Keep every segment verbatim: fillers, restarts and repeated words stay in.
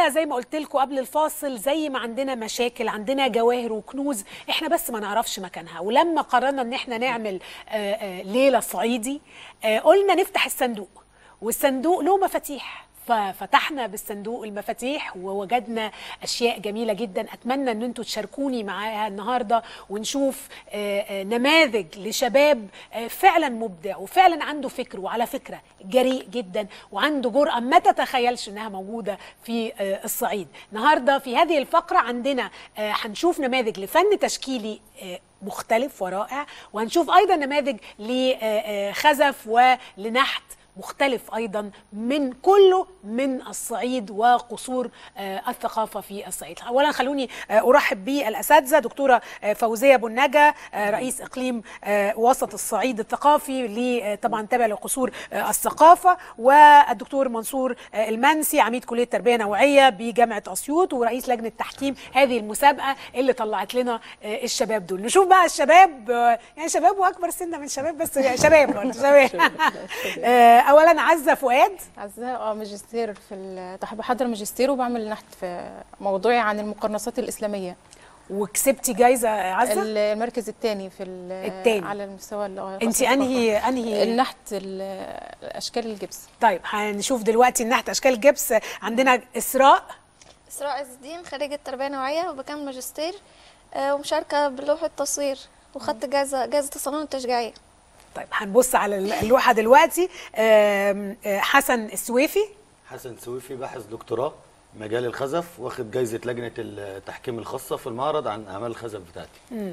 الحقيقه زي ما قلت لكم قبل الفاصل، زي ما عندنا مشاكل عندنا جواهر وكنوز احنا بس ما نعرفش مكانها. ولما قررنا ان احنا نعمل آآ آآ ليله صعيدي قلنا نفتح الصندوق، والصندوق له مفاتيح، ففتحنا بالصندوق المفاتيح ووجدنا اشياء جميله جدا. اتمنى ان انتم تشاركوني معاها النهارده ونشوف نماذج لشباب فعلا مبدع وفعلا عنده فكر، وعلى فكره جريء جدا وعنده جرأه ما تتخيلش انها موجوده في الصعيد. النهارده في هذه الفقره عندنا هنشوف نماذج لفن تشكيلي مختلف ورائع، وهنشوف ايضا نماذج لخزف ولنحت مختلف أيضا من كله من الصعيد وقصور الثقافة في الصعيد. أولا خلوني أرحب بالأساتذة دكتورة فوزية بنجا رئيس إقليم وسط الصعيد الثقافي طبعا تابع لقصور الثقافة، والدكتور منصور المنسي عميد كلية تربية نوعية بجامعة أسيوط ورئيس لجنة تحكيم هذه المسابقة اللي طلعت لنا الشباب دول. نشوف بقى الشباب، يعني شباب وأكبر سنة من شباب بس شباب شباب اولا عزه فؤاد. عزه اه ماجستير في بحضر ماجستير وبعمل نحت في موضوعي عن المقرنصات الاسلاميه. وكسبتي جايزه عزه؟ المركز الثاني في الثاني على المستوى. انت انهي انهي النحت اشكال الجبس. طيب هنشوف دلوقتي النحت اشكال الجبس. عندنا اسراء اسراء عز الدين خريجه تربيه نوعيه وبكمل ماجستير ومشاركه بلوحه تصوير وخدت جائزه جائزه الصالون التشجيعيه. طيب هنبص على اللوحه دلوقتي. حسن السويفي. حسن السويفي باحث دكتوراه مجال الخزف، واخد جايزه لجنه التحكيم الخاصه في المعرض عن اعمال الخزف بتاعتي. امم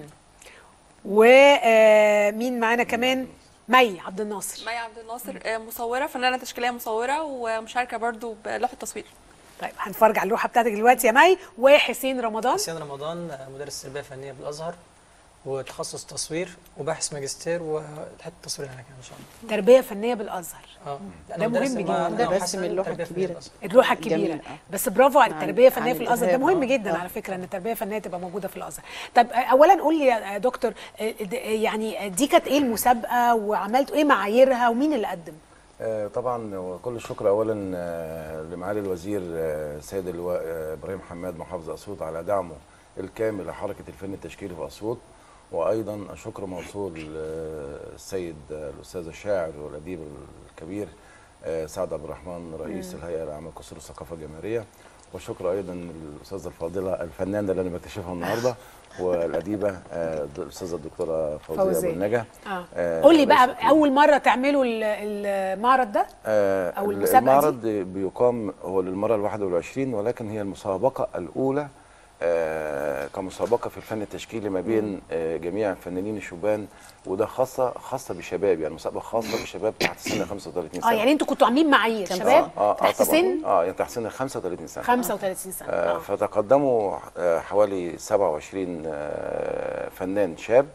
ومين معانا كمان؟ مي عبد الناصر. مي عبد الناصر مصوره، فنانه تشكيليه مصوره ومشاركه برضو بلوحه تصوير. طيب هنتفرج على اللوحه بتاعتك دلوقتي يا مي. وحسين رمضان. حسين رمضان مدرس تربيه فنيه بالازهر وتخصص تصوير وباحث ماجستير وحته تصوير هناك ان شاء الله. تربيه فنيه بالازهر. اه ده مهم جدا. ده رسم اللوحه الكبيره. اللوحه الكبيره بس برافو على التربيه الفنيه في الازهر. ده مهم جدا على فكره ان التربيه الفنيه تبقى موجوده في الازهر. طب اولا قول لي يا دكتور، يعني دي كانت ايه المسابقه وعملتوا ايه معاييرها ومين اللي قدم؟ آه طبعا وكل الشكر اولا آه لمعالي الوزير آه سيد اللواء آه ابراهيم حماد محافظ اسيوط على دعمه الكامل لحركه الفن التشكيلي في اسيوط، وايضا شكر موصول للسيد الاستاذ الشاعر والاديب الكبير سعد عبد الرحمن رئيس الهيئه العامه لقصور الثقافه الجماهيريه، وشكر ايضا للاستاذه الفاضله الفنانه اللي انا بكتشفها النهارده والاديبه الاستاذه الدكتوره فوزيه بنجا. اه قول لي بقى اول مره تعملوا المعرض ده او المسابقه دي؟ المعرض بيقام هو للمره الواحد والعشرين، ولكن هي المسابقه الاولى آه كمسابقه في الفن التشكيلي ما بين آه جميع الفنانين الشبان، وده خاصه خاصه بالشباب، يعني مسابقه خاصه بالشباب تحت سن خمسة وثلاثين سنه. اه يعني انتوا كنتوا عاملين معايير شباب اه اه تحت سن اه يعني تحت سن خمسة وثلاثين سنه. خمسة وثلاثين سنه آه فتقدموا آه حوالي سبعة وعشرين آه فنان شاب،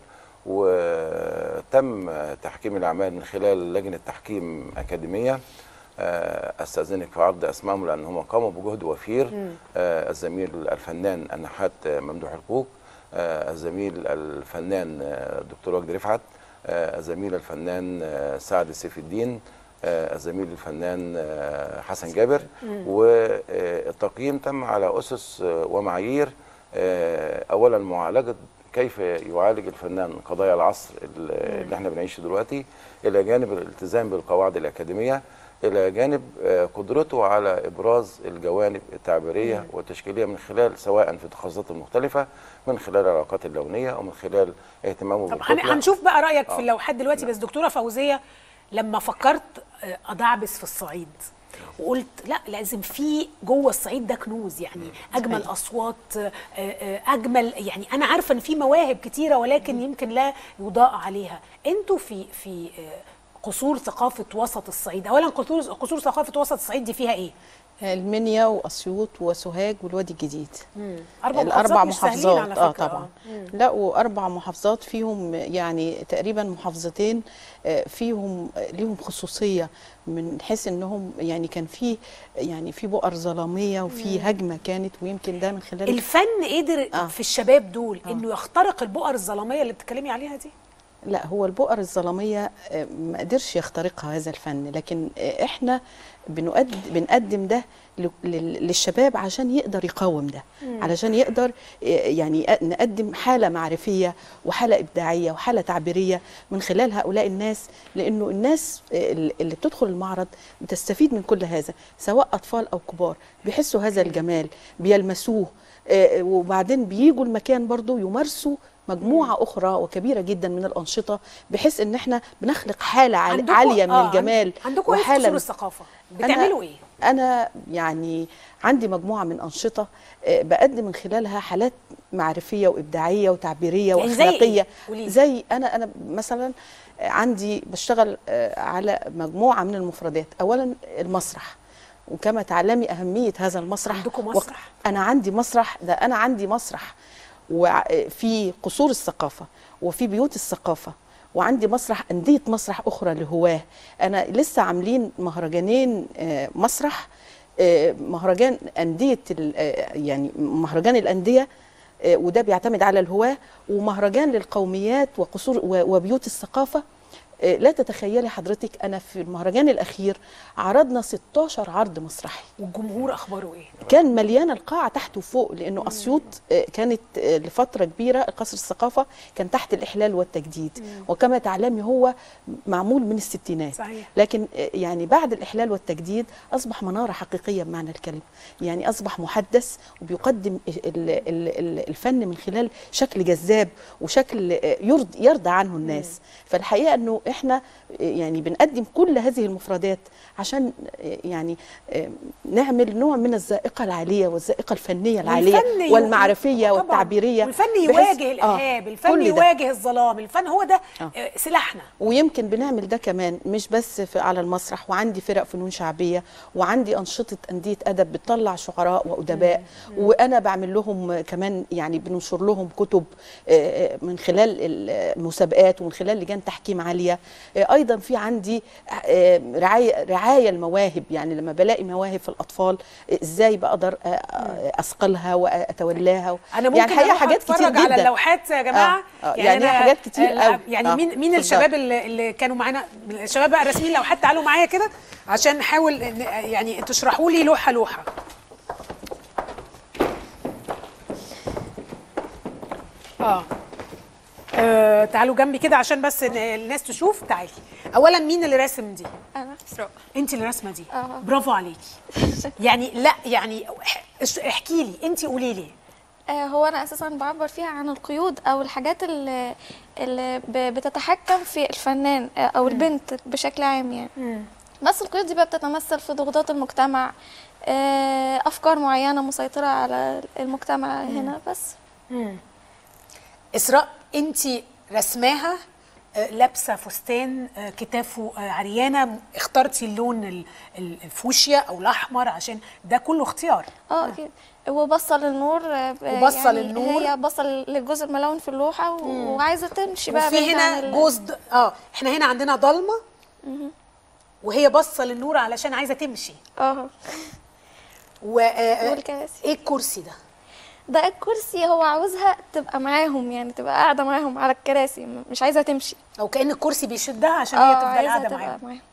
وتم تحكيم الاعمال من خلال لجنه تحكيم اكاديميه. استاذنك في عرض اسمائهم لان هم قاموا بجهد وفير. آه الزميل الفنان النحات ممدوح الكوك، آه الزميل الفنان الدكتور وجدي رفعت، آه الزميل الفنان سعد سيف الدين، آه الزميل الفنان آه حسن جابر. والتقييم تم على اسس ومعايير، آه اولا معالجه كيف يعالج الفنان قضايا العصر اللي احنا بنعيشه دلوقتي، الى جانب الالتزام بالقواعد الاكاديميه، إلى جانب قدرته على إبراز الجوانب التعبيرية والتشكيلية من خلال سواء في التخصصات المختلفة، من خلال العلاقات اللونية أو من خلال اهتمامه بالكتلة. طب هنشوف بقى رأيك آه. في اللوحات دلوقتي. بس دكتورة فوزية، لما فكرت أدعبس في الصعيد وقلت لا لازم في جوه الصعيد ده كنوز، يعني اجمل اصوات، اجمل، يعني انا عارفه ان في مواهب كتيره ولكن يمكن لا يضاء عليها. انتوا في في قصور ثقافه وسط الصعيد، اولا قصور قصور ثقافه وسط الصعيد دي فيها ايه؟ المنيا واسيوط وسوهاج والوادي الجديد. امم اربع الاربع محافظات محافظات اه طبعا. مم. لا واربع محافظات فيهم يعني تقريبا محافظتين فيهم ليهم خصوصيه من حيث انهم يعني كان في يعني في بؤر ظلاميه وفي هجمه كانت، ويمكن ده من خلال الفن قدر آه. في الشباب دول آه. انه يخترق البؤر الظلاميه اللي بتتكلمي عليها دي. لا، هو البؤر الظلامية آه، ما قدرش يخترقها هذا الفن، لكن آه، احنا بنقد بنقدم ده ل- لل- للشباب عشان يقدر يقاوم ده، علشان يقدر آه، يعني أ- نقدم حالة معرفية وحالة إبداعية وحالة تعبيرية من خلال هؤلاء الناس، لأنه الناس آه، اللي بتدخل المعرض بتستفيد من كل هذا، سواء أطفال أو كبار، بيحسوا هذا الجمال، بيلمسوه، آه، وبعدين بيجوا المكان برضو يمارسوا مجموعة أخرى وكبيرة جدا من الأنشطة، بحيث إن إحنا بنخلق حالة عال- عندكوا- عالية من آه، الجمال. عندكم ايه في وحالة قصور من- الثقافه؟ بتعملوا ايه؟ أنا يعني عندي مجموعة من أنشطة آه، بقدم من خلالها حالات معرفية وإبداعية وتعبيرية يعني زي إيه؟ وأخلاقية. قوليلي. زي أنا أنا مثلا آه، عندي بشتغل آه، على مجموعة من المفردات. أولا المسرح، وكما تعلمي أهمية هذا المسرح. عندكم وق- مسرح؟ أنا عندي مسرح، ده أنا عندي مسرح وفي قصور الثقافة وفي بيوت الثقافة، وعندي مسرح أندية مسرح أخرى لهواه. أنا لسه عاملين مهرجانين آه، مسرح، آه، مهرجان أندية ال- آه، يعني مهرجان الأندية، آه، وده بيعتمد على الهواة، ومهرجان للقوميات وقصور و- وبيوت الثقافة. آه، لا تتخيلي حضرتك، أنا في المهرجان الأخير عرضنا ستاشر عرض مسرحي، والجمهور اخباره ايه؟ كان مليانه القاعه تحت وفوق، لانه اسيوط آه، كانت آه، لفتره كبيره قصر الثقافه كان تحت الاحلال والتجديد، وكما تعلمي هو معمول من الستينات. صحيح. لكن آه، يعني بعد الاحلال والتجديد اصبح مناره حقيقيه بمعنى الكلمه، يعني اصبح محدث وبيقدم ال- ال- ال- الفن من خلال شكل جذاب وشكل آه، يرضي يرضى عنه الناس. فالحقيقه انه احنا آه، يعني بنقدم كل هذه المفردات عشان آه، يعني آه، نعمل نوع من الذائقه العاليه والذائقه الفنيه العاليه والفن يو- والمعرفيه طبعاً. والتعبيريه، والفن بحيث- يواجه آه، الارهاب، الفن كل ده. يواجه الظلام، الفن هو ده آه. آه، سلاحنا. ويمكن بنعمل ده كمان مش بس في على المسرح، وعندي فرق فنون شعبية، وعندي أنشطة أندية أدب بتطلع شعراء وأدباء، وأنا بعمل لهم كمان يعني بننشر لهم كتب آه، آه، من خلال المسابقات ومن خلال لجان تحكيم عالية. آه، أيضا في عندي آه، رعاية رعاية المواهب، يعني لما بلاقي مواهب في الأطفال آه، إزاي بقدر آه، آه، أثقلها وأتولاها. انا ممكن يعني حقيقة أروح حاجات كتير اتفرج على جدا. اللوحات يا جماعه. آه، آه، يعني أنا- حاجات كتير آه، قوي. يعني آه، مين مين اتفضلي. الشباب اللي, اللي كانوا معانا، الشباب بقى راسمين لوحات، تعالوا معايا كده عشان نحاول ن- يعني تشرحوا لي لوحه لوحه. اه آه، تعالوا جنبي كده عشان بس ن- الناس تشوف. تعالي. اولا مين اللي راسم دي؟ انا اسراء. انت اللي راسمه دي؟ آه. برافو عليكي. يعني لا يعني اح- احكي لي انت، قولي لي. آه، هو انا اساسا بعبر فيها عن القيود او الحاجات اللي, اللي ب- بتتحكم في الفنان آه، او البنت بشكل عام يعني. بس القيود دي بقى بتتمثل في ضغوطات المجتمع، آه، افكار معينه مسيطره على المجتمع هنا بس. اسراء، انت رسماها آه، لابسه فستان آه، كتافه آه، عريانه، اخترتي اللون ال- ال- الفوشيا او الاحمر عشان ده كله اختيار. اه اكيد. وبصه للنور، آه، ب- وبصة يعني للنور. هي بصه للجزء الملون في اللوحه و- وعايزه تمشي بقى وفي بعيد عن هنا ال- جوز د- اه احنا هنا عندنا ضلمه وهي باصه للنور علشان عايزه تمشي. اه و آه، والكراسي. ايه الكرسي ده؟ ده الكرسي هو عاوزها تبقى معاهم، يعني تبقى قاعده معاهم على الكراسي، م- مش عايزه تمشي. او كأن الكرسي بيشدها عشان هي اه تفضل عايزها قاعده تبقى معاهم. معاهم.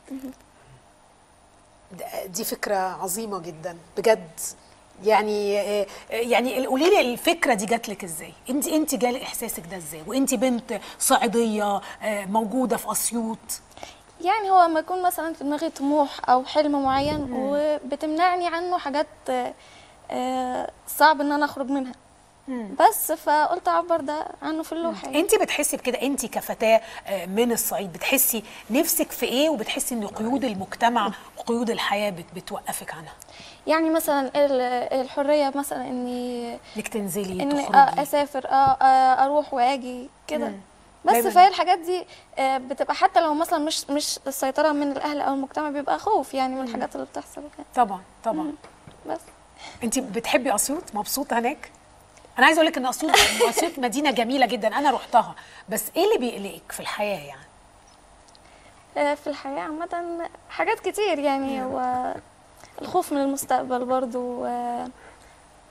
ده- دي فكره عظيمه جدا بجد. يعني آه، يعني قولي لي الفكره دي جات لك ازاي؟ انت انت جالك احساسك ده ازاي وانت بنت صعيديه آه، موجوده في اسيوط؟ يعني هو لما يكون مثلا في دماغي طموح او حلم معين وبتمنعني عنه حاجات آه، آه، صعب ان انا اخرج منها، بس فقلت اعبر ده عنه في اللوحه يعني. انت بتحسي بكده، انت كفتاه آه، من الصعيد بتحسي نفسك في ايه، وبتحسي ان قيود المجتمع وقيود الحياه بت- بتوقفك عنها؟ يعني مثلا ال- الحريه، مثلا اني انك تنزلي اني تخرجي. آه، اسافر، اه آه، اروح واجي كده. بس دايماً. فهي الحاجات دي آه، بتبقى حتى لو مثلا مش مش السيطره من الاهل او المجتمع، بيبقى خوف يعني من الحاجات اللي بتحصل يعني. طبعا طبعا. بس انت بتحبي اسيوط؟ مبسوطه هناك؟ انا عايزه اقول لك ان اسيوط اسيوط مدينه جميله جدا، انا رحتها، بس ايه اللي بيقلقك في الحياه يعني؟ آه، في الحياة عامة حاجات كتير يعني، هو الخوف من المستقبل برضو، آه،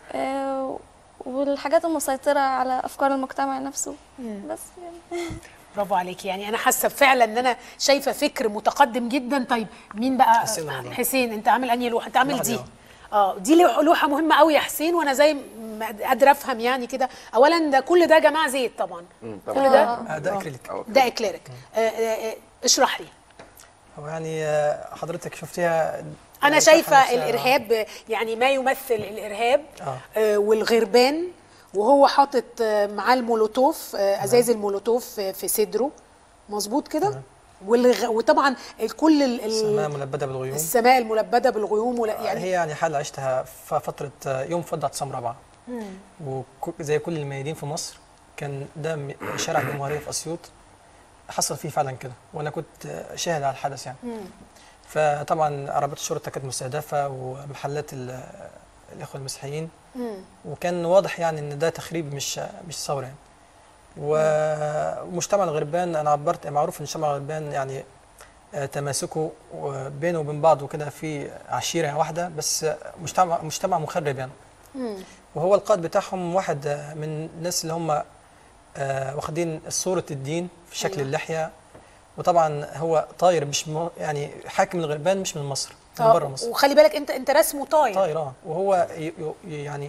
آه، والحاجات المسيطرة على أفكار المجتمع نفسه. بس يعني برافو عليكي. يعني انا حاسه فعلا ان انا شايفه فكر متقدم جدا. طيب مين بقى؟ حسين رمضان. حسين، انت عامل انهي لوحه؟ انت عامل لوحة دي دي، اه دي لوحه مهمه قوي يا حسين، وانا زي ما قادره افهم يعني كده. اولا ده كل ده يا جماعه زيت طبعا، كل ده آه، ده اكريليك. ده اكليريك. آه آه آه اشرح لي. هو يعني آه، حضرتك شفتيها؟ انا آه، شايفه نفسها- الارهاب، يعني ما يمثل الارهاب آه. آه والغربان، وهو حاطط آه، معاه المولوتوف، آه، ازاز المولوتوف آه، في صدره، مظبوط كده. والغ... وطبعا كل ال... ال- السماء ملبده بالغيوم. السماء الملبده بالغيوم ولا يعني يعني هي يعني حاله عشتها في فتره آه، يوم فضة اعتصام رابعه، وزي كل الميادين في مصر كان ده م- شارع الجمهوريه في اسيوط حصل فيه فعلا كده، وانا كنت آه، شاهد على الحدث يعني. فطبعا عربات الشرطه كانت مستهدفه ومحلات ال- الاخوه المسيحيين، وكان واضح يعني ان ده تخريب مش مش ثوره يعني. ومجتمع الغربان انا عبرت معروف ان مجتمع الغربان يعني آه، تماسكه بينه وبين بعضه كده في عشيره واحده، بس مجتمع مجتمع مخرب يعني. وهو القائد بتاعهم واحد آه، من الناس اللي هم آه، واخدين صوره الدين في شكل أيوة. اللحيه. وطبعا هو طاير، مش م- يعني حاكم الغربان مش من مصر، من آه، بره مصر. وخلي بالك انت انت رسمه طاير. طاير اه وهو ي- ي- يعني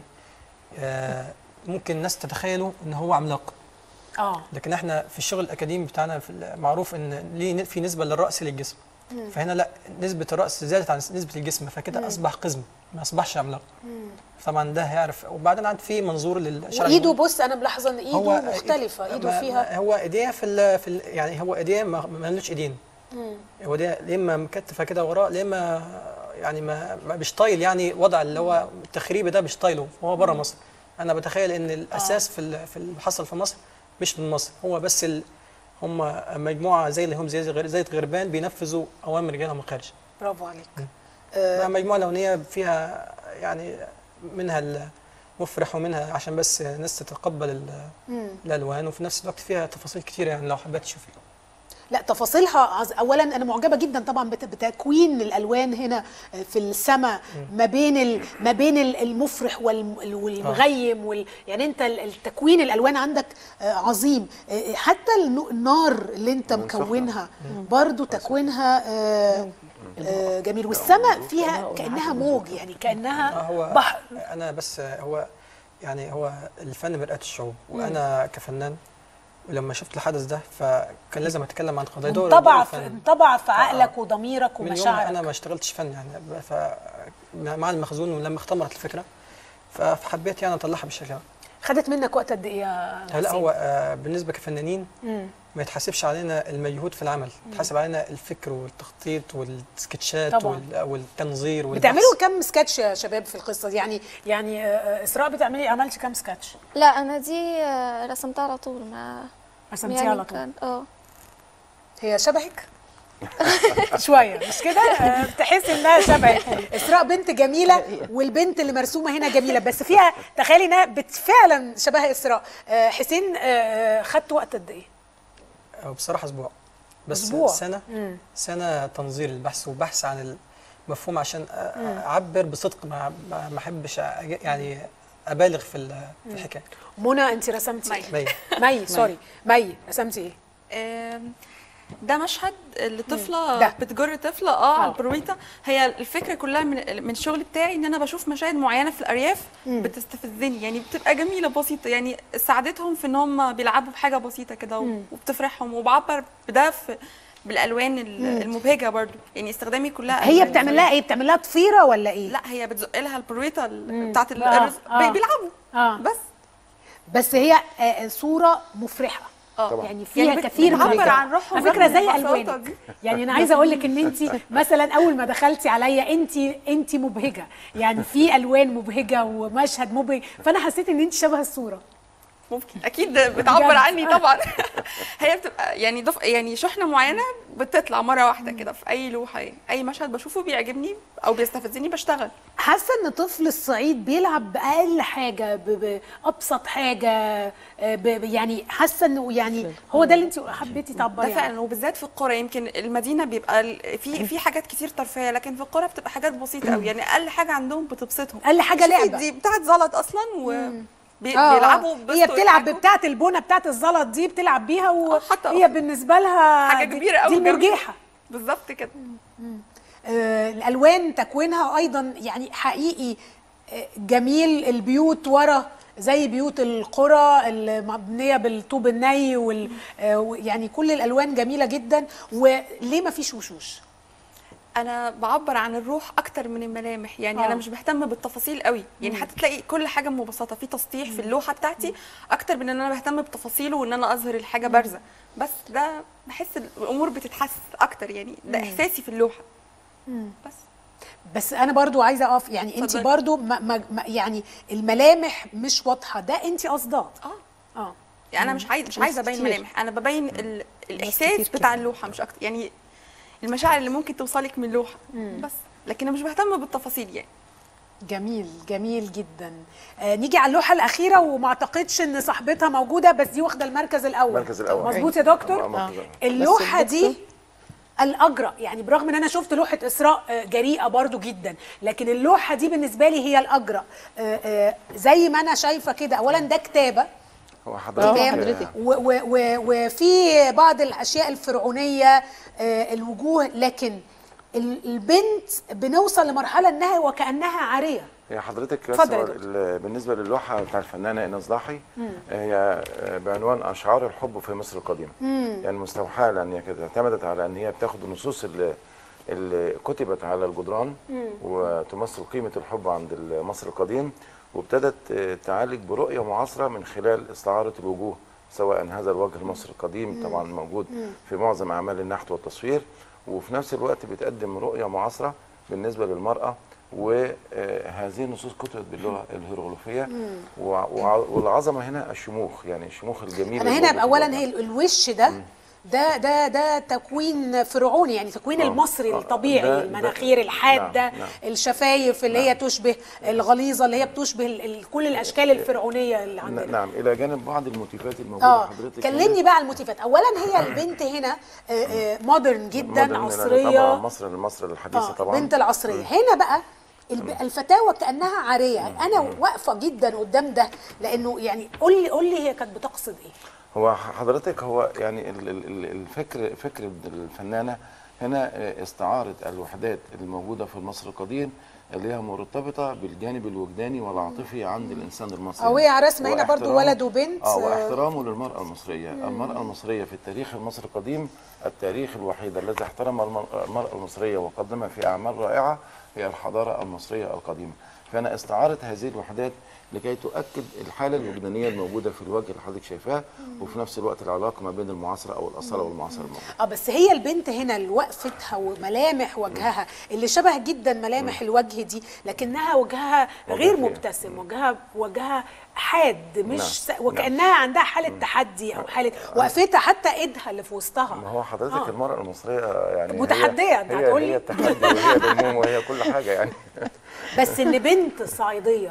آه، ممكن الناس تتخيلوا ان هو عملاق، اه لكن احنا في الشغل الاكاديمي بتاعنا في معروف ان ليه في نسبه للراس للجسم. فهنا لا، نسبه الراس زادت عن نسبه الجسم، فكده اصبح قزم ما اصبحش عملاق. طبعا ده هيعرف. وبعدين عند في منظور للشرع وايده، الجمهوري. بص انا ملاحظه ان ايده مختلفه، ايده ما- فيها ما- هو ايديه في ال في ال يعني هو ايديه ما مالوش ايدين. هو ايديه يا اما مكتفه كده وراه، يا اما يعني ما ما- مش طايل، يعني وضع اللي هو التخريبي ده مش طايله وهو بره مصر. انا بتخيل ان الاساس في ال- في اللي حصل في مصر مش من مصر، هو بس ال هم مجموعه زي اللي هم زي زي زي الغربان بينفذوا اوامر رجالهم الخارج. برافو عليك. مع مجموعه لونيه فيها يعني منها المفرح ومنها عشان بس الناس تتقبل ال- الالوان، وفي نفس الوقت فيها تفاصيل كتيره يعني لو حبيت تشوفيها. لا تفاصيلها عز... اولا انا معجبه جدا طبعا بت... بتكوين الالوان هنا في السماء، ما بين ال... ما بين ال- المفرح وال... والمغيم وال... يعني انت ال- التكوين الالوان عندك آه، عظيم. آه، حتى النو- النار اللي انت مكونها برضو تكوينها آه، آه، جميل. والسماء فيها كانها موج، يعني آه، كانها هو بحر. انا بس هو يعني هو الفن مرآة الشعوب، وانا كفنان ولما شفت الحدث ده فكان لازم اتكلم عن قضايا دول انطبع دول في الفن. انطبع في عقلك آه. وضميرك من يوم ومشاعرك. انا ما اشتغلتش فن يعني، ف مع المخزون ولما اختمرت الفكره فحبيت يعني اطلعها بالشكل ده. خدت منك وقت قد ايه يا لا حسين؟ هو آه، بالنسبه كفنانين مم. ما يتحاسبش علينا المجهود في العمل، يتحاسب علينا الفكر والتخطيط والسكتشات طبعاً. وال- والتنظير والبحث. بتعملوا كم سكتش يا شباب في القصه دي؟ يعني يعني آه، آه، اسراء بتعملي عملتي كم سكتش؟ لا انا دي آه، رسمتها على طول ما رسمتيها يعني على طول؟ كان- اه هي شبهك شويه مش كده؟ آه، تحس انها شبهك. اسراء بنت جميله، والبنت اللي مرسومه هنا جميله، بس فيها تخيلي انها بت- فعلا شبه اسراء. آه، حسين، آه، خدت وقت قد ايه؟ آه، بصراحه اسبوع بس. أسبوع. سنه مم. سنه تنظير البحث وبحث عن المفهوم عشان أ- اعبر بصدق، ما ما ما احبش أج- يعني ابالغ في ال- في الحكايه. منى انت رسمتي مي. ايه؟ مي. مي سوري مي رسمتي ايه؟ آم، ده مشهد لطفله ده. بتجر طفله اه على آه. البرويطه. هي الفكره كلها من من الشغل بتاعي ان انا بشوف مشاهد معينه في الارياف بتستفزني، يعني بتبقى جميله بسيطه، يعني سعادتهم في ان هم بيلعبوا بحاجه بسيطه كده و- وبتفرحهم، وبعبر بده في بالالوان ال- المبهجه برضو، يعني استخدامي كلها هي ألوان بتعمل مختلفة. لها ايه؟ بتعمل لها ضفيره ولا ايه؟ لا هي بتزق لها البرويطه ال- بتاعت ال- آه، الرز آه. بي- بيلعبوا آه. بس بس هي آه، آه، صوره مفرحه. اه يعني فيها يعني بت- كثير من بتعبر الجو. عن روحهم على فكره رغم زي البساطة الوانك. دي. يعني انا عايزه اقول لك ان انت مثلا اول ما دخلتي عليا انت انت مبهجه، يعني في الوان مبهجه ومشهد مبهج، فانا حسيت ان انت شبه الصوره. ممكن اكيد بتعبر بجد. عني طبعا. هي بتبقى يعني دف... يعني شحنه معينه بتطلع مره واحده كده في اي لوحه، يعني اي مشهد بشوفه بيعجبني او بيستفزني بشتغل. حاسه ان طفل الصعيد بيلعب باقل حاجه، ب- بابسط حاجه، آه، ب- ب- يعني حاسه انه يعني هو ده اللي انت حبيتي تعبري ده عنه. فعلا، وبالذات في القرى. يمكن المدينه بيبقى ال- في في حاجات كتير ترفيهيه، لكن في القرى بتبقى حاجات بسيطه قوي، يعني اقل حاجه عندهم بتبسطهم. اقل حاجه شوفي لعبه. دي بتاعت زلط اصلا و... بي آه، بيلعبوا آه. بس هي بتلعب ويضحكوا. بتاعه البونه بتاعه الزلط دي بتلعب بيها آه، حتى وهي بالنسبه لها حاجه دي- كبيره قوي دي المرجيحه. بالظبط كده. آه، الالوان تكوينها ايضا يعني حقيقي آه، جميل. البيوت ورا زي بيوت القرى المبنيه بالطوب الني وال آه، يعني كل الالوان جميله جدا. وليه ما فيش وشوش؟ انا بعبر عن الروح اكتر من الملامح، يعني آه. انا مش بهتم بالتفاصيل قوي، يعني حتى تلاقي كل حاجه مبسطه في تسطيح في اللوحه بتاعتي اكتر من ان انا بهتم بتفاصيله وان انا اظهر الحاجه بارزه. بس ده بحس الامور بتتحس اكتر، يعني ده احساسي في اللوحه. بس بس انا برضو عايزه اقف، يعني انت اتفضلي. برضو ما ما ما- يعني الملامح مش واضحه، ده انت قصداه. اه اه يعني انا مش عايز مش ناس عايزه ابين كتير. ملامح، انا ببين ال... كتير الاحساس كده. بتاع اللوحه مش اكتر، يعني المشاعر اللي ممكن توصلك من اللوحه بس، لكن انا مش بهتم بالتفاصيل يعني. جميل جميل جدا. آه نيجي على اللوحه الاخيره، وما اعتقدش ان صاحبتها موجوده، بس دي واخده المركز الاول. المركز الأول. مظبوط يا دكتور. آه، مركز الأول. اللوحه بس دي الدكتور- الاجرأ، يعني برغم ان انا شفت لوحه اسراء آه، جريئه برضو جدا، لكن اللوحه دي بالنسبه لي هي الاجرأ. آه، آه، زي ما انا شايفه كده، اولا ده كتابه هو حضرتك تمام، حضرتك. و- و- و- وفي بعض الاشياء الفرعونيه، آه، الوجوه، لكن ال- البنت بنوصل لمرحله انها وكانها عاريه. هي حضرتك بس اتفضل يا هو دكتور. ال- بالنسبه للوحه بتاع الفنانه ايناس ضاحي، هي بعنوان اشعار الحب في مصر القديمه. يعني مستوحاه لان هي كانت اعتمدت على ان هي بتاخد النصوص اللي, اللي كتبت على الجدران وتمثل قيمه الحب عند مصر القديم، وابتدت تعالج برؤيه معاصره من خلال استعاره الوجوه، سواء هذا الوجه المصري القديم طبعا موجود في معظم اعمال النحت والتصوير، وفي نفس الوقت بتقدم رؤيه معاصره بالنسبه للمراه. وهذه النصوص كتبت باللغه الهيروغليفيه، وع- والعظمه هنا الشموخ، يعني الشموخ الجميله. انا هنا الموجودة اولا في هي الوجه. الوش ده ده ده ده تكوين فرعوني، يعني تكوين آه. المصري آه. الطبيعي، ده- ده- المناخير الحاده، نعم، نعم. الشفايف اللي هي تشبه الغليظه، اللي هي بتشبه ال- ال- كل الاشكال الفرعونيه اللي ن- عندنا. نعم، الى جانب بعض الموتيفات الموجوده اه حضرتك. كلمني بقى عن الموتيفات. اولا هي البنت هنا مودرن جدا، مودرن، عصريه. طبعا مصر لمصر الحديثه آه طبعا. بنت العصريه. هنا بقى الب- الفتاة وكأنها عارية. أنا واقفة جدا قدام ده، لأنه يعني قول لي قول لي هي كانت بتقصد إيه؟ هو حضرتك هو يعني ال- ال- ال- الفكر فكر الفنانه هنا استعارت الوحدات الموجوده في مصر القديم اللي هي مرتبطه بالجانب الوجداني والعاطفي عند الانسان المصري. أو هي رسمة هنا برضو واحترام- ولد وبنت. اه واحترامه للمراه المصريه. المراه المصريه في التاريخ المصري القديم التاريخ الوحيد الذي احترم الم- المراه المصريه وقدمها في اعمال رائعه هي الحضاره المصريه القديمه. فانا استعارت هذه الوحدات لكي تؤكد الحاله الوجدانيه الموجوده في الوجه اللي حضرتك شايفاه، وفي نفس الوقت العلاقه ما بين المعاصره او الاصاله والمعاصره الموجوده. اه بس هي البنت هنا وقفتها وملامح وجهها اللي شبه جدا ملامح الوجه دي، لكنها وجهها غير فيها. مبتسم، وجهها وجهها حاد، مش نعم. س... وكأنها عندها حالة تحدي أو حالة وقفتها، حتى إيدها اللي في وسطها. ما هو حضرتك آه. المرأة المصرية يعني هي- متحدية، أنت هي هتقولي؟ هي التحدي وهي الهموم وهي كل حاجة يعني. بس ان بنت صعيديه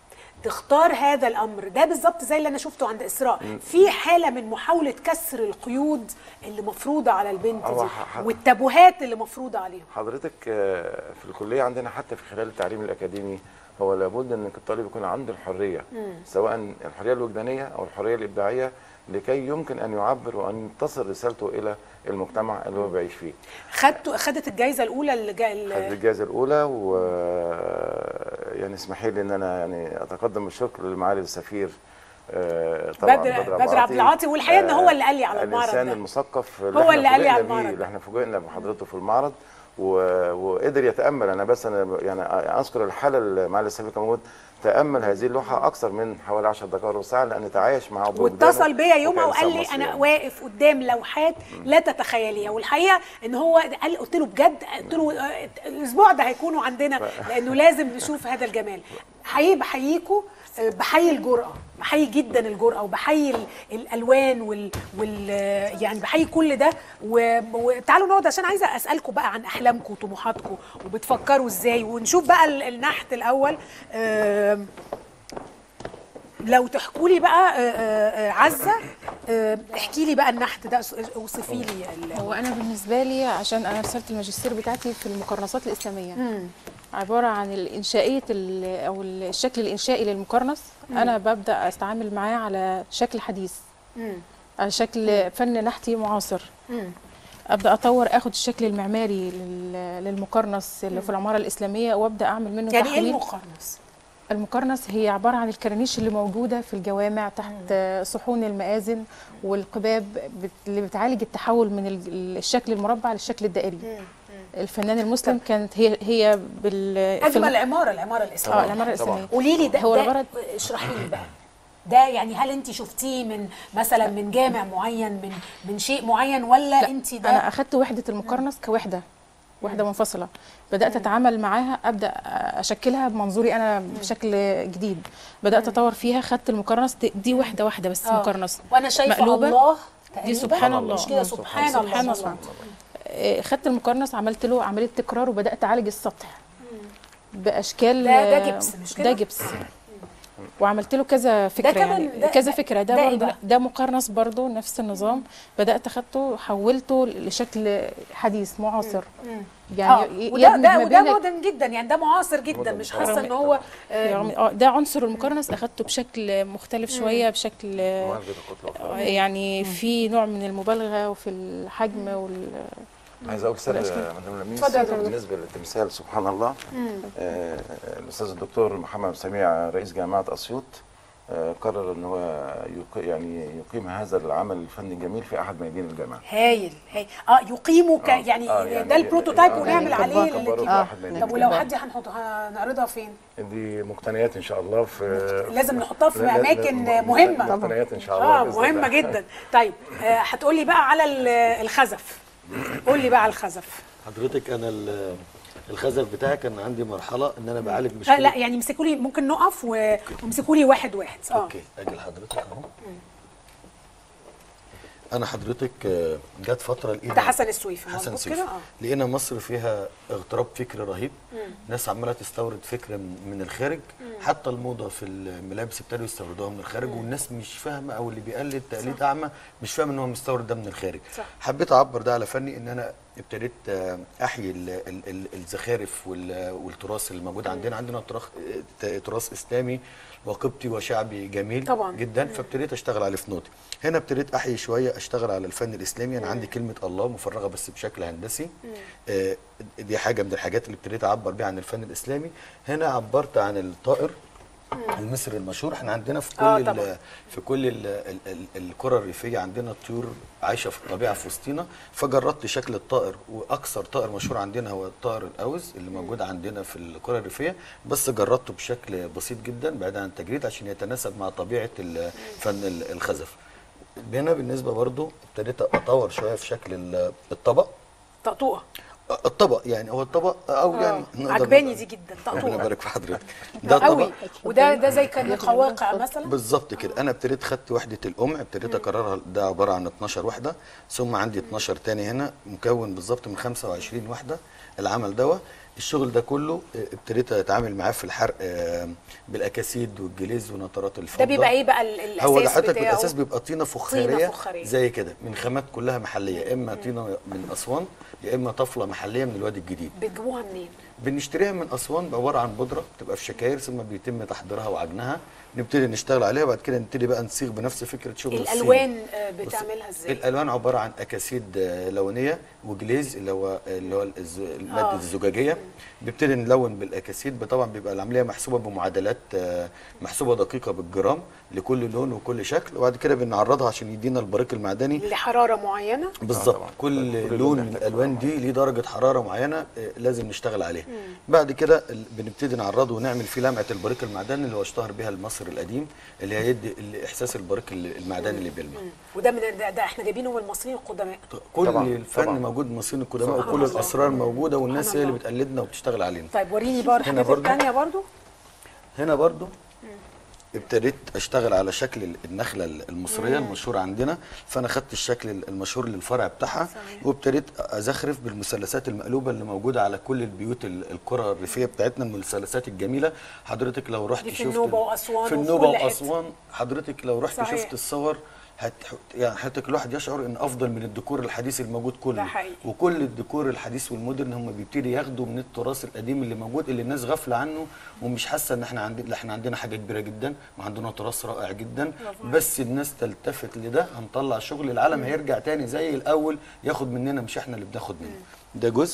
تختار هذا الامر ده بالظبط زي اللي انا شفته عند اسراء، في حاله من محاوله كسر القيود اللي مفروضه على البنت هو دي ح- والتابوهات اللي مفروضه عليهم. حضرتك آه، في الكلية عندنا حتى في خلال التعليم الأكاديمي هو لابد أن الطالب يكون عنده الحرية، سواء الحرية الوجدانية أو الحرية الإبداعية، لكي يمكن أن يعبر وأن تصل رسالته إلى المجتمع اللي هو بيعيش فيه. خدت خدت الجائزه الاولى اللي جا خدت ال- الجائزة الأولى، و يعني اسمحي لي إن أنا يعني أتقدم بالشكر لمعالي السفير آه، طبعا بدر بدر عبد العاطي، والحقيقه ان هو اللي قال لي على المعرض الإنسان ده. المثقف هو اللي قال لي على فوجئنا بيه، المعرض اللي ده. احنا فوجئنا بحضرته في المعرض و... وقدر يتامل. انا بس انا يعني اذكر الحاله اللي معالي السفير كان موجود، تامل هذه اللوحه اكثر من حوالي عشر دقائق ربع ساعه لان تعايش معه بوجدانه واتصل بيا يومها وكإنسان وقال لي مصري انا يعني. واقف قدام لوحات لا تتخيليها، والحقيقه ان هو قال، قلت له بجد، قلت له آه، الاسبوع ده هيكونوا عندنا لانه لازم نشوف هذا الجمال. حقيقي بحييكوا، آه، بحيي الجرأه، بحيي جدا الجرأه، وبحيي ال- الالوان وال, وال يعني بحيي كل ده. و- وتعالوا نقعد عشان عايزه اسالكم بقى عن احلامكم وطموحاتكم وبتفكروا ازاي، ونشوف بقى ال- النحت الاول. آم، لو تحكوا لي بقى آه، آه، آه، عزه، آه، احكي لي بقى النحت ده، اوصفي لي ال- هو انا بالنسبه لي عشان انا رساله الماجستير بتاعتي في المقرنصات الاسلاميه، عباره عن الانشائيه ال- او الشكل الانشائي للمقرنص. انا ببدا استعامل معاه على شكل حديث، مم. على شكل فن نحتي معاصر. مم. ابدا اطور، اخد الشكل المعماري لل- للمقرنص اللي في العماره الاسلاميه، وابدا اعمل منه يعني ايه تحويل. المقرنص؟ المقرنص هي عباره عن الكرانيش اللي موجوده في الجوامع تحت صحون المآذن والقباب، بت- اللي بتعالج التحول من ال- الشكل المربع للشكل الدائري. الفنان المسلم كانت هي هي بال في اجمل الم- عماره العماره اه الاسلاميه. العماره الاسلاميه. قولي لي ده هو ده الغرض اشرحي لي بقى ده، يعني هل انت شفتيه من مثلا من جامع معين، من من شيء معين، ولا انت ده؟ انا اخدت وحده المقرنص كوحده، وحده منفصله، بدات اتعامل معاها، ابدا اشكلها بمنظوري انا بشكل جديد، بدات اطور فيها. خدت المقرنص دي, دي وحده واحده بس آه. مقرنص وانا شايفه مقلوبة. الله دي تقريباً. سبحان الله. مش كده؟ سبحان سبحان سبحان الله. الله. آه، خدت المقرنص، عملت له عمليه تكرار، وبدات اعالج السطح باشكال. ده- ده جبس مش كده؟ ده جبس، وعملت له كذا فكره، كمان يعني ده- كذا ده- فكره. ده ده إيه برضه بقى؟ ده مقرنص برضه نفس النظام. بدات اخدته حولته لشكل حديث معاصر، يعني اه ي- وده يدمج ده ما وده بين مودرن جدا، يعني ده معاصر جدا، مش حاسه ان هو آه، يعني اه ده عنصر المقرنص اخدته بشكل مختلف شويه، بشكل معالجة الكتلة آه، الأخرى. يعني في نوع من المبالغه وفي الحجم وال عايز اقول سر والأشكال. مدام لميس اتفضل يا دكتور. بالنسبه للتمثال سبحان الله. آه، الاستاذ الدكتور محمد سميع رئيس جامعه اسيوط آه، قرر ان هو يق- يعني يقيم هذا العمل الفني الجميل في احد ميادين الجامعه. هايل هايل. اه يقيموا ك... آه، يعني, آه، ده يعني- البروتوتايب آه، ونعمل يعني عليه كبروا في ال- أحد ميادين طب ولو الجامعة. حد هنحط هنعرضها فين؟ دي مقتنيات ان شاء الله في لازم نحطها في لا- لا- لا- اماكن لا- مهمه. مقتنيات ان شاء الله اه بإذن مهمه الله. جدا. طيب آه هتقولي بقى على ال- الخزف. قول لي بقى على الخزف. حضرتك انا ال- الخزف بتاعي كان عندي مرحله ان انا بعالج لا, مشكله. لا يعني امسكوا لي، ممكن نقف و- وامسكوا لي واحد واحد. اه اوكي اجي لحضرتك اهو. انا حضرتك آه، جت فتره لقينا ده حسن السويفي حسن مظبوط سويفي كده؟ اه لقينا مصر فيها اغتراب فكري رهيب. ناس عماله تستورد فكر من من الخارج، حتى الموضه في الملابس ابتدوا يستوردوها من الخارج، والناس مش فاهمه، او اللي بيقلد تقليد اعمى مش فاهم ان هو مستورد ده من الخارج. صح. حبيت اعبر ده على فني، ان انا ابتديت آه، احيي ال- ال- ال- الزخارف وال- والتراث اللي موجود عندنا. عندنا تراث تراث اسلامي وقبطي وشعبي جميل طبعاً. جدا، فابتديت اشتغل عليه في نوتي. هنا ابتديت احيي شويه، اشتغل على الفن الاسلامي. انا عندي كلمه الله مفرغه بس بشكل هندسي. آه دي حاجه من الحاجات اللي ابتديت اعبر بيها عن الفن الاسلامي. هنا عبرت عن الطائر المصري المشهور. احنا عندنا في كل آه ال- طبعاً. في كل ال ال ال القرى الريفيه عندنا طيور عايشه في الطبيعه في وسطينا، فجربت شكل الطائر. واكثر طائر مشهور عندنا هو الطائر الاوز اللي موجود عندنا في القرى الريفيه، بس جربته بشكل بسيط جدا بعيد عن التجريد عشان يتناسب مع طبيعه ال- فن ال- الخزف. هنا بالنسبه برضو ابتديت اطور شويه في شكل ال- الطبق. طقطوقه. الطبق يعني هو الطبق او يعني نقدر عجباني نقول- دي جدا، ربنا طقطوقه يبارك في حضرتك. ده قوي. طبق وده ده زي كان قواقع مثلا. بالظبط كده. انا ابتديت خدت وحده الام، ابتديت اكررها. ده عباره عن اتناشر وحده، ثم عندي اتناشر تاني هنا مكون بالظبط من خمسة وعشرين وحده. العمل دوا الشغل ده كله آه، ابتديت اتعامل معاه في الحرق آه، بالاكاسيد والجليز ونطرات الفضه. ده بيبقى ايه بقى ال- الاساس هو ده حضرتك بتاعه؟ بالاساس بيبقى طينه فخاريه فخارية. زي كده، من خامات كلها محليه، يا اما طينه من اسوان يا اما طفله محليه من الوادي الجديد. بتجيبوها منين؟ بنشتريها من اسوان، عباره عن بودره بتبقى في شكاير، ثم بيتم تحضيرها وعجنها، نبتدي نشتغل عليها، وبعد كده نبتدي بقى نصيغ بنفس فكره شغل الصين. الالوان آه، بص، بتعملها ازاي؟ الالوان عباره عن اكاسيد آه، لونيه وجليز اللي هو اللي هو الز- الماده آه. الزجاجيه. بنبتدي نلون بالاكاسيد، طبعا بيبقى العمليه محسوبه بمعادلات آه، محسوبه دقيقه بالجرام لكل لون وكل شكل، وبعد كده بنعرضها عشان يدينا البريق المعدني. لحراره معينه. بالظبط. طبعاً. كل كل لون لون من محتاج الالوان دي ليه درجه حراره معينه آه، لازم نشتغل عليها. بعد كده ال- بنبتدي نعرضه ونعمل فيه لمعه البريق المعدني اللي هو اشتهر بها المصري القديم، اللي هيدي احساس البريق المعدني اللي بيلمع. وده من ده, ده احنا جايبينه من المصريين القدماء. كل طبعاً، الفن طبعاً. موجود من المصريين القدماء، سبحان وكل الله. الاسرار موجوده، والناس سبحان هي اللي الله. بتقلدنا وبتشتغل علينا. طيب وريني بقى هنا الحاجات برضو. الثانيه برضو. هنا برضو ابتديت اشتغل على شكل النخله المصريه المشهوره عندنا، فانا خدت الشكل المشهور للفرع بتاعها، وابتديت ازخرف بالمثلثات المقلوبه اللي موجوده على كل البيوت ال- القرى الريفيه بتاعتنا، المثلثات الجميله. حضرتك لو رحت دي في شفت النوبة وأسوان في وفي النوبه كل حتة. واسوان، حضرتك لو رحت صحيح. شفت الصور هت يعني حضرتك الواحد يشعر ان افضل من الديكور الحديث الموجود كله. ده حقيقي. وكل الديكور الحديث والمودرن هم بيبتدي ياخدوا من التراث القديم اللي موجود، اللي الناس غافله عنه ومش حاسه ان احنا عندنا. احنا عندنا حاجه كبيره جدا وعندنا تراث رائع جدا، بس الناس تلتفت لده هنطلع شغل العالم هيرجع تاني زي الاول ياخد مننا، مش احنا اللي بناخد منه. ده جزء،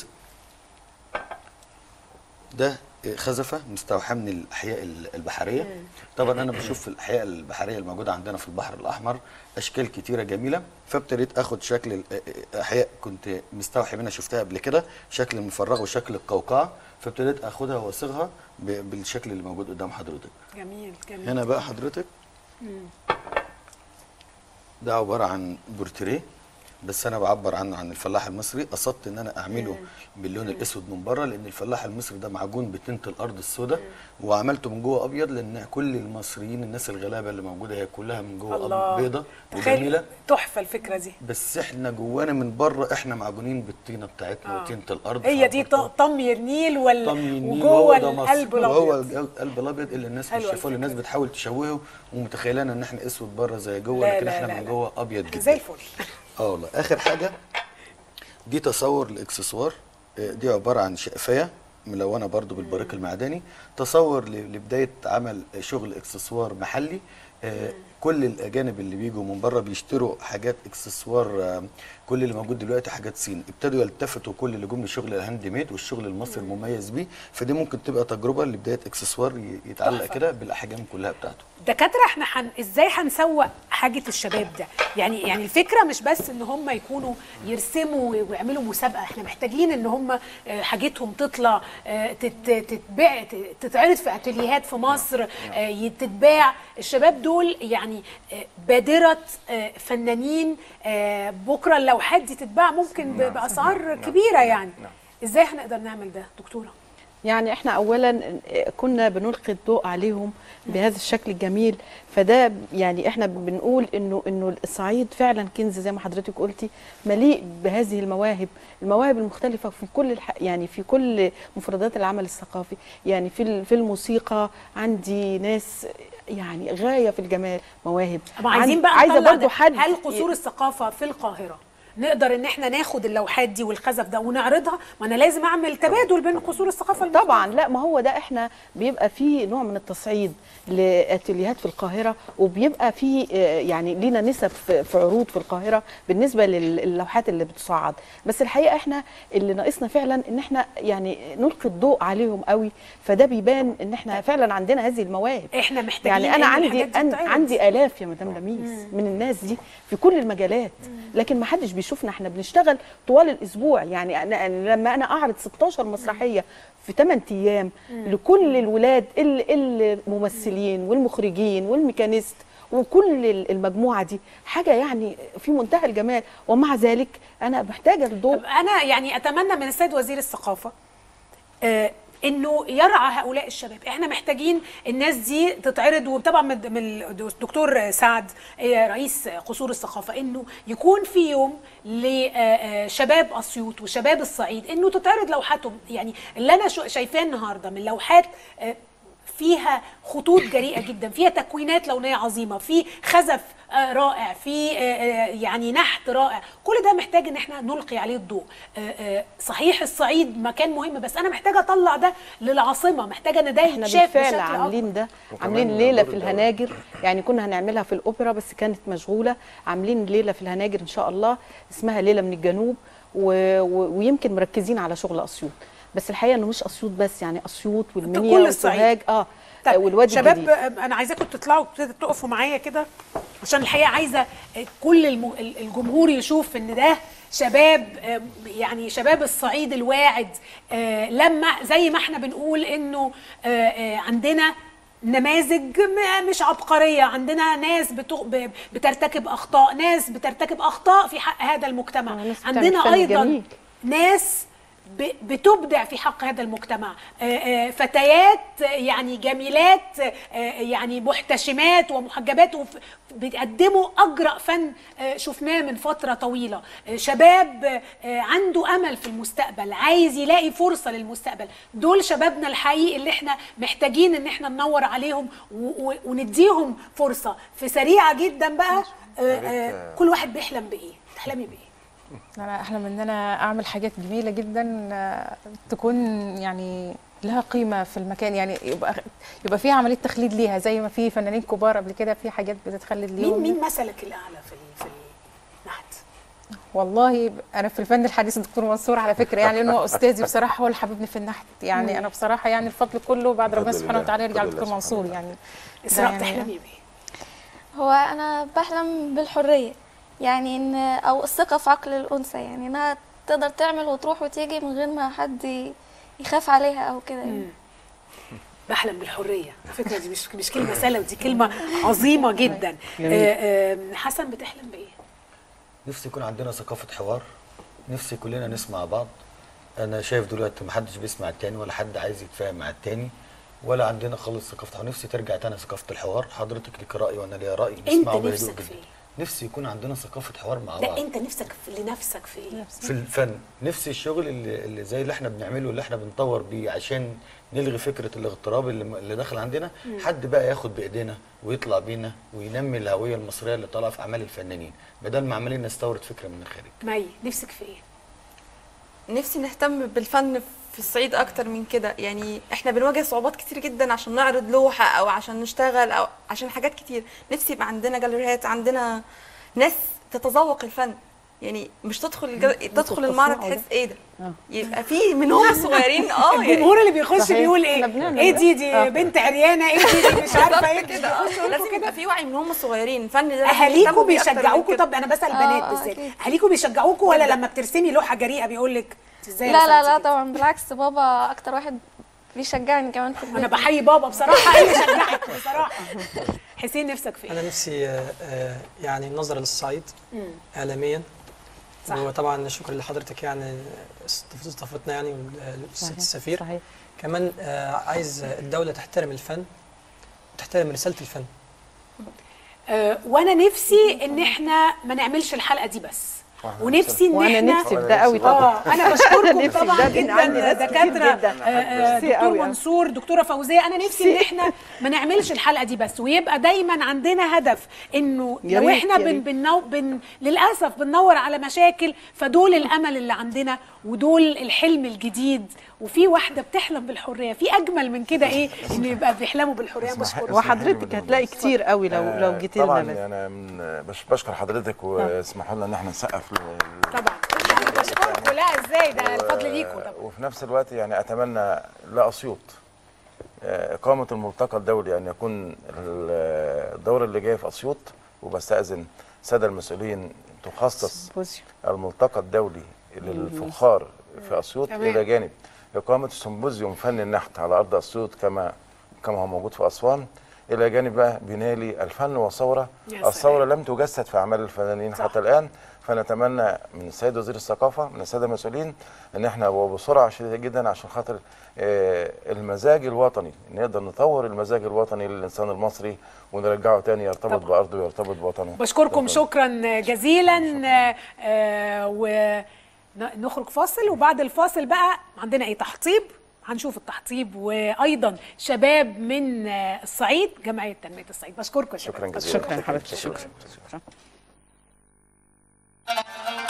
ده خزفه مستوحاه من الاحياء البحريه. طبعا انا بشوف في الاحياء البحريه الموجوده عندنا في البحر الاحمر اشكال كتيره جميله، فابتديت اخد شكل الاحياء كنت مستوحي منها شفتها قبل كده، شكل المفرغ وشكل القوقعه، فابتديت اخدها واصيغها بالشكل اللي موجود قدام حضرتك. جميل جميل. هنا بقى حضرتك ده عباره عن بورتريه، بس انا بعبر عنه عن الفلاح المصري. قصدت ان انا اعمله باللون الاسود من بره، لان الفلاح المصري ده معجون بتنت الارض السوداء، وعملته من جوه ابيض، لان كل المصريين الناس الغلابه اللي موجوده هي كلها من جوه بيضه وجميله. تحفه الفكره دي. بس احنا جوانا من بره احنا معجونين بالطينه بتاعتنا آه. وطينه الارض. هي دي طمي النيل وال وجوه القلب الابيض. وهو القلب الابيض اللي الناس مش شايفاه، الناس بتحاول تشوهه ومتخيلانا ان احنا اسود بره زي جوه، لكن احنا من جوه ابيض جدا زي الفل. اه والله. اخر حاجه دي تصور لاكسسوار، دي عباره عن شقفيه ملونه برضو بالبريق المعدني، تصور لبدايه عمل شغل اكسسوار محلي. آه كل الاجانب اللي بيجوا من بره بيشتروا حاجات اكسسوار، آه كل اللي موجود دلوقتي حاجات صين، ابتدوا يلتفتوا كل اللي جم لشغل الهاند ميد والشغل المصري المميز بيه، فدي ممكن تبقى تجربه لبدايه اكسسوار يتعلق كده بالاحجام كلها بتاعته. دكاتره احنا حن... ازاي هنسوق حاجه الشباب ده؟ يعني يعني الفكره مش بس ان هم يكونوا يرسموا ويعملوا مسابقه، احنا محتاجين ان هم حاجتهم تطلع تتباع، تتعرض في اتيليهات في مصر، تتباع. الشباب دول يعني بادره فنانين، بكره اللوحات دي تتباع ممكن باسعار كبيره يعني. ازاي هنقدر نعمل ده دكتوره؟ يعني احنا اولا كنا بنلقي الضوء عليهم بهذا الشكل الجميل، فده يعني احنا بنقول انه انه الصعيد فعلا كنز زي ما حضرتك قلتي، مليء بهذه المواهب، المواهب المختلفه في كل الح... يعني في كل مفردات العمل الثقافي. يعني في في الموسيقى عندي ناس يعني غايه في الجمال، مواهب. عايزين بقى عايزه برضه حد. هل قصور الثقافه في القاهره نقدر ان احنا ناخد اللوحات دي والخزف ده ونعرضها؟ ما انا لازم اعمل تبادل بين قصور الثقافه المختلفة. طبعا. لا ما هو ده احنا بيبقى فيه نوع من التصعيد لاتيليهات في القاهره، وبيبقى فيه يعني لينا نسب في عروض في القاهره بالنسبه للوحات اللي بتصعد. بس الحقيقه احنا اللي ناقصنا فعلا ان احنا يعني نلقي الضوء عليهم قوي، فده بيبان ان احنا فعلا عندنا هذه المواهب. احنا محتاجين يعني انا عندي أن عندي الاف يا مدام لميس من الناس دي في كل المجالات، لكن ما حدش بيشوفنا. احنا بنشتغل طوال الاسبوع، يعني أنا لما انا اعرض ستاشر مسرحيه في ثمانية ايام لكل الولاد الممثلين والمخرجين والميكانيست وكل المجموعه دي، حاجه يعني في منتهى الجمال، ومع ذلك انا محتاجه الضوء. انا يعني اتمنى من السيد وزير الثقافه آه انه يرعى هؤلاء الشباب. احنا محتاجين الناس دي تتعرض، وطبعا من الدكتور سعد رئيس قصور الثقافه انه يكون في يوم لشباب اسيوط وشباب الصعيد انه تتعرض لوحاتهم. يعني اللي انا شايفاه النهارده من لوحات فيها خطوط جريئه جدا، فيها تكوينات لونيه عظيمه، في خزف رائع، في يعني نحت رائع، كل ده محتاج ان احنا نلقي عليه الضوء. صحيح الصعيد مكان مهم، بس انا محتاجه اطلع ده للعاصمه، محتاجه ان ده يتشاف بشكل اكبر. عاملين ده، عاملين ليله في الهناجر، يعني كنا هنعملها في الاوبرا بس كانت مشغوله. عاملين ليله في الهناجر ان شاء الله اسمها ليله من الجنوب، و... و... ويمكن مركزين على شغل اسيوط، بس الحقيقه انه مش اسيوط بس، يعني اسيوط والمنيا والسوهاج اه طيب والوادي شباب الجديد. انا عايزاكم تطلعوا تقفوا معايا كده، عشان الحقيقه عايزه كل الجمهور يشوف ان ده شباب، يعني شباب الصعيد الواعد. لما زي ما احنا بنقول انه عندنا نماذج مش عبقريه، عندنا ناس بترتكب اخطاء، ناس بترتكب اخطاء في حق هذا المجتمع، عندنا ايضا جميل. ناس بتبدع في حق هذا المجتمع، فتيات يعني جميلات، يعني محتشمات ومحجبات، بتقدموا أجرأ فن شفناه من فترة طويلة. شباب عنده أمل في المستقبل، عايز يلاقي فرصة للمستقبل. دول شبابنا الحقيقي اللي احنا محتاجين ان احنا ننور عليهم ونديهم فرصة. في سريعة جدا بقى آه آه كل واحد بيحلم بايه؟ تحلمي بايه؟ انا احلم ان انا اعمل حاجات جميله جدا آه، تكون يعني لها قيمه في المكان، يعني يبقى يبقى فيها عمليه تخليد ليها زي ما في فنانين كبار قبل كده في حاجات بتتخلد ليهم. مين مين مثلك الاعلى في ال- في النحت؟ والله انا في الفن الحديث الدكتور منصور على فكره، يعني لانه هو استاذي بصراحه، هو اللي حببني في النحت، يعني انا بصراحه يعني الفضل كله بعد ربنا بفضل سبحانه الله. وتعالى يرجع بفضل للدكتور الله منصور سبحانه يعني. اسراء يعني- بتحلمي بايه؟ هو انا بحلم بالحريه، يعني ان او الثقه في عقل الانثى، يعني انها تقدر تعمل وتروح وتيجي من غير ما حد ي- يخاف عليها او كده يعني. بحلم بالحريه، على فكره دي مش مش كلمه سهله، ودي كلمه عظيمه جدا. آه آه حسن بتحلم بايه؟ نفسي يكون عندنا ثقافه حوار، نفسي كلنا نسمع بعض. انا شايف دلوقتي محدش بيسمع التاني ولا حد عايز يتفاهم مع التاني، ولا عندنا خالص ثقافه حوار. نفسي ترجع تاني ثقافه الحوار، حضرتك ليك راي وانا ليا راي، انت نسمعه بهدوء نفسك جدا. في ايه؟ نفسي يكون عندنا ثقافه حوار مع لا بعض. انت نفسك في لنفسك في ايه؟ في الفن نفسي الشغل اللي, اللي زي اللي احنا بنعمله، اللي احنا بنطور بيه عشان نلغي فكره الاغتراب اللي, اللي داخل عندنا. حد بقى ياخد بايدينا ويطلع بينا وينمي الهويه المصريه اللي طالعه في اعمال الفنانين، بدل ما عمالين نستورد فكره من الخارج. مي نفسك في ايه؟ نفسي نهتم بالفن في الصعيد اكتر من كده، يعني احنا بنواجه صعوبات كتير جدا عشان نعرض لوحه او عشان نشتغل او عشان حاجات كتير. نفسي يبقى عندنا جاليريات، عندنا ناس تتذوق الفن، يعني مش تدخل الجل... تدخل المعرض تحس ايه ده، يبقى في من هم صغيرين اه يعني الجمهور اللي بيخش صحيح. بيقول احنا ايه؟ بنعمل ايه ده. دي دي آه. بنت عريانه، ايه دي دي مش عارفه ايه كده اه لازم يبقى في وعي من هم صغيرين. الفن ده لازم اهاليكوا يهتموا بيه أكتر من بيشجعوكوا؟ كده. طب انا بسال آه، بنات آه، بالذات، أكيد. اهاليكوا بيشجعوكوا ولا لما بترسمي لوحه جريئه بيقول لك ازاي لا لا رسمتي لا كده؟ طبعا بالعكس، بابا اكتر واحد بيشجعني كمان في البيت. انا بحيي بابا بصراحه، اللي شجعك بصراحه. حسين نفسك في انا ايه؟ نفسي آه، آه، يعني نظرة للصعيد اعلاميا. صح. وطبعا شكرا لحضرتك يعني استضافتنا يعني والست السفير. صحيح. كمان آه، عايز الدولة تحترم الفن وتحترم رسالة الفن. آه وانا نفسي ان احنا ما نعملش الحلقه دي بس، ونفسي ان وانا احنا نفسي في ده قوي طبعا. اه انا بشكركم نفسي في طبعا ده، لأن عندي جدا ناس كتير دكاتره، جدا. آه، آه، ميرسي دكتور قوي. منصور، دكتوره فوزيه. انا نفسي ان احنا ما نعملش الحلقه دي بس، ويبقى دايما عندنا هدف انه يا لو ريت، احنا يا بن ريت. بنو بن للاسف بندور على مشاكل، فدول الامل اللي عندنا ودول الحلم الجديد. وفي واحده بتحلم بالحريه، في اجمل من كده ايه ان يبقى بيحلموا بالحريه. اسمح- بشكرك. وحضرتك هتلاقي كتير قوي لو لو جيتي طبعا لنا بس. انا من بش بشكر حضرتك واسمحوا لنا ان احنا نسقف ل- طبعا انا بشكركم، لا ازاي ده الفضل ليكم طبعا. وفي نفس الوقت يعني اتمنى لاسيوط آه، اقامه الملتقى الدولي ان يكون ال- الدوره اللي جايه في اسيوط، وبستاذن الساده المسؤولين تخصص سيمبوزيوم. الملتقى الدولي للفخار في اسيوط تمام. الى جانب اقامه سيمبوزيوم فن النحت على ارض اسيوط كما كما هو موجود في اسوان، الى جانب بقى بنالي الفن والثوره. يا سلام. الثوره لم تجسد في اعمال الفنانين صح. حتى الان، فنتمنى من السيد وزير الثقافه من الساده المسؤولين ان احنا وبسرعه شديده جدا عشان خاطر آه، المزاج الوطني، نقدر نطور المزاج الوطني للانسان المصري ونرجعه تاني يرتبط طبعا. بارضه ويرتبط بوطنه. بشكركم شكراً. شكرا جزيلا. آه ونخرج فاصل، وبعد الفاصل بقى عندنا ايه؟ تحطيب. هنشوف التحطيب، وايضا شباب من آه، الصعيد، جمعيه تنميه الصعيد. بشكركم يا شباب. شكرا جزيلا. شكرا حضرتك. شكرا. شكرا.